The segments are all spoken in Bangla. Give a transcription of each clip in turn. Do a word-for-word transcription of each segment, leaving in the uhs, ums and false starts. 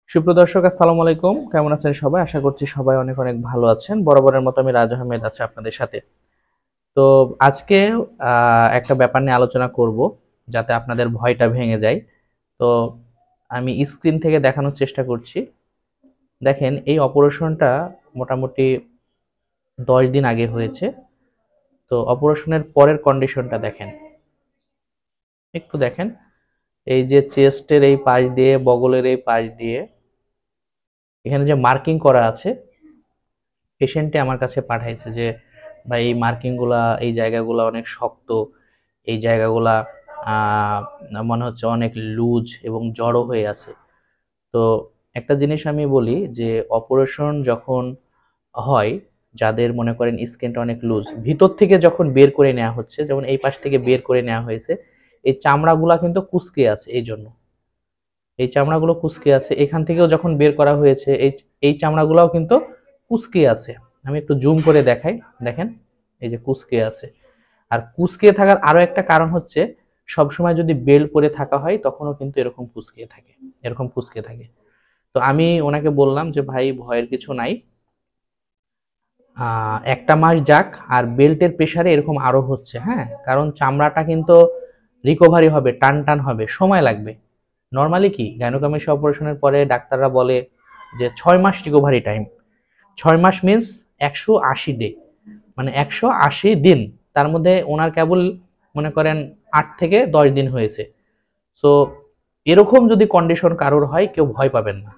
সুপ্রদর্শক আসসালামু আলাইকুম, কেমন আছেন সবাই? আশা করছি সবাই অনেক অনেক ভালো আছেন। বরাবরের মতো আমি রাজ আহমেদ আছি আপনাদের সাথে। তো আজকে আহ, একটা ব্যাপার নিয়ে আলোচনা করব যাতে আপনাদের ভয়টা ভেঙে যায়। তো আমি স্ক্রিন থেকে দেখানোর চেষ্টা করছি। দেখেন, এই অপারেশনটা মোটামুটি দশ দিন আগে হয়েছে। তো অপারেশনের পরের কন্ডিশনটা দেখেন, একটু দেখেন। এই যে চেস্টের এই পাশ দিয়ে, বগলের এই পাশ দিয়ে এখানে যে মার্কিং করা আছে, পেশেন্টে আমার কাছে পাঠাইছে যে ভাই এই মার্কিংগুলা, এই জায়গাগুলো অনেক শক্ত, এই জায়গাগুলা আহ, মনে হচ্ছে অনেক লুজ এবং জড়ো হয়ে আছে। তো একটা জিনিস আমি বলি যে অপারেশন যখন হয়, যাদের মনে করেন স্কিনটা অনেক লুজ, ভিতর থেকে যখন বের করে নেওয়া হচ্ছে, যেমন এই পাশ থেকে বের করে নেওয়া হয়েছে, এই চামড়াগুলা কিন্তু কুঁচকে আছে। এই জন্য এই চামড়াগুলো কুঁচকে আছে। এখান থেকেও যখন বের করা হয়েছে, এই এই চামড়াগুলোও কিন্তু কুঁচকে আছে। আমি একটু জুম করে দেখাই, দেখেন এই যে কুঁচকে আছে। আর কুঁচকে থাকার আরো একটা কারণ হচ্ছে, সবসময় যদি বেল্ট পরে থাকা হয় তখনও কিন্তু এরকম কুঁচকে থাকে, এরকম কুঁচকে থাকে। তো আমি ওনাকে বললাম যে ভাই ভয়ের কিছু নাই, আহ একটা মাস যাক, আর বেল্টের প্রেসারে এরকম আরো হচ্ছে, হ্যাঁ, কারণ চামড়াটা কিন্তু রিকভারি হবে, টান টান হবে, সময় লাগবে। নর্মালি কি গাইনোকমেশিয়া অপারেশনের পরে ডাক্তাররা বলে যে ছয় মাস রিকভারি টাইম। ছয় মাস মিন্স একশো আশি ডে, মানে একশো আশি দিন। তার মধ্যে ওনার কেবল মনে করেন আট থেকে দশ দিন হয়েছে। সো এরকম যদি কন্ডিশন কারোর হয়, কেউ ভয় পাবেন না।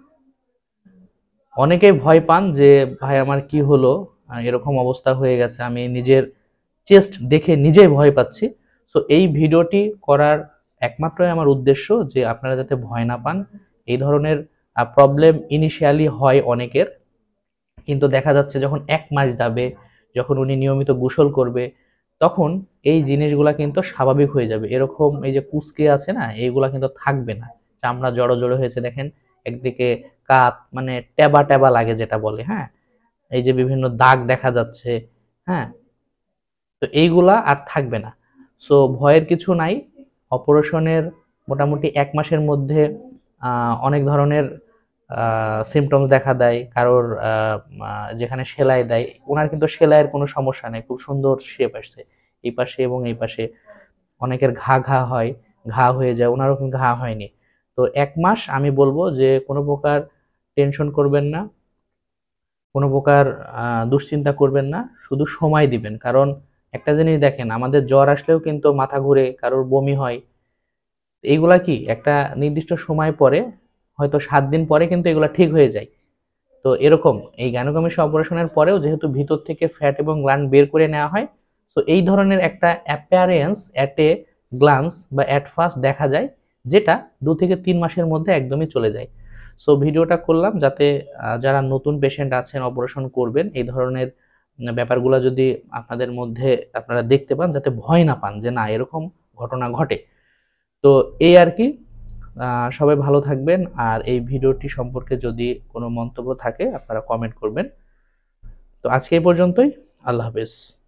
অনেকেই ভয় পান যে ভাই আমার কি হলো, আহ, এরকম অবস্থা হয়ে গেছে, আমি নিজের চেস্ট দেখে নিজেই ভয় পাচ্ছি। সো এই ভিডিওটি করার একমাত্রই আমার উদ্দেশ্য যে আপনারা যাতে ভয় না পান। এই ধরনের প্রবলেম ইনিশিয়ালি হয় অনেকের, কিন্তু দেখা যাচ্ছে যখন এক মাস যাবে, যখন উনি নিয়মিত গোসল করবে, তখন এই জিনিসগুলা কিন্তু স্বাভাবিক হয়ে যাবে। এরকম এই যে কুচকে আছে না, এইগুলা কিন্তু থাকবে না। চামড়া জড়ো জড়ো হয়েছে দেখেন, একদিকে কাত মানে ট্যাবা ট্যাবা লাগে যেটা বলে, হ্যাঁ, এই যে বিভিন্ন দাগ দেখা যাচ্ছে, হ্যাঁ, তো এইগুলা আর থাকবে না। সো ভয়ের কিছু নাই। অপারেশনের মোটামুটি এক মাসের মধ্যে আহ, অনেক ধরনের সিমটমস দেখা দেয় কারোর। আহ, আহ, যেখানে সেলাই দেয়, ওনার কিন্তু সেলাইয়ের কোনো সমস্যা নেই, খুব সুন্দর শেপ আসছে এই পাশে এবং এই পাশে। অনেকের ঘা ঘা হয়, ঘা হয়ে যায়, ওনারও কিন্তু ঘা হয়নি। তো এক মাস আমি বলবো যে কোনো প্রকার টেনশন করবেন না, কোনো প্রকার আহ, দুশ্চিন্তা করবেন না, শুধু সময় দিবেন। কারণ একটা জিনিস দেখেন, আমাদের জ্বর আসলেও কিন্তু মাথা ঘুরে, কারোর বমি হয়, এইগুলা কি একটা নির্দিষ্ট সময় পরে, হয়তো সাত দিন পরে কিন্তু এগুলা ঠিক হয়ে যায়। তো এরকম এই গাইনোকমেশিয়া অপারেশনের পরেও যেহেতু ভিতর থেকে ফ্যাট এবং গ্ল্যান্ড বের করে নেওয়া হয়, তো এই ধরনের একটা অ্যাপিয়ারেন্স অ্যাট এ গ্লান্স বা অ্যাট ফার্স্ট দেখা যায়, যেটা দু থেকে তিন মাসের মধ্যে একদমই চলে যায়। সো ভিডিওটা করলাম যাতে আহ, যারা নতুন পেশেন্ট আছেন, অপারেশন করবেন, এই ধরনের ব্যাপারগুলো যদি আপনাদের মধ্যে আপনারা দেখতে পান, যাতে ভয় না পান যে না এরকম ঘটনা ঘটে। তো এই আর কি। আহ, সবাই ভালো থাকবেন। আর এই ভিডিওটি সম্পর্কে যদি কোনো মন্তব্য থাকে আপনারা কমেন্ট করবেন। তো আজকে এই পর্যন্তই। আল্লাহ হাফেজ।